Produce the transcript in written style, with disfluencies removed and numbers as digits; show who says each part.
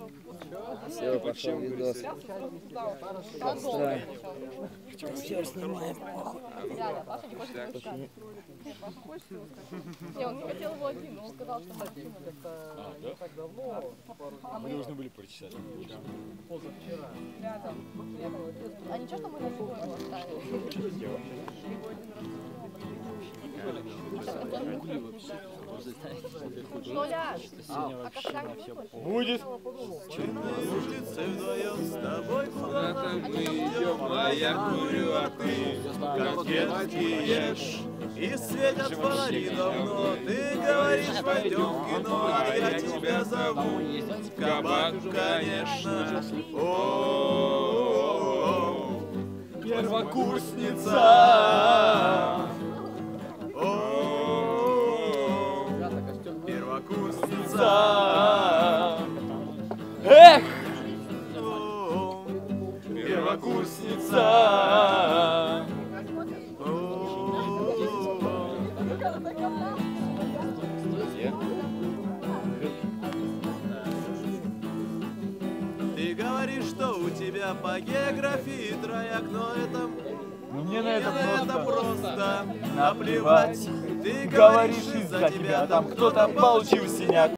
Speaker 1: Все, пошел видос.
Speaker 2: Все снимаем.
Speaker 3: Реально, Паша не хочет его искать. Нет, Паша хочет его искать. Не, он не хотел его один, но он сказал, что мы
Speaker 4: Мы должны были прочитать.
Speaker 3: рядом. А ничего, что мы на другой его оставили? Ноля! А костяк не
Speaker 4: Будет.
Speaker 5: Вдвоем с тобой
Speaker 1: Куда-то мы идем, а я курю, а ты
Speaker 5: конфетки ешь. И светят фонари давно. Ты говоришь, пойдем в кино, а я тебя зову. Кабак, конечно. О-о-о, первокурсница. О-о-о, первокурсница.
Speaker 4: Эх!
Speaker 5: Первокурсница. Ты говоришь, что у тебя по географии трояк, но это...
Speaker 4: Мне на это
Speaker 5: просто наплевать. Ты
Speaker 4: говоришь, из-за тебя там кто-то получил синяк.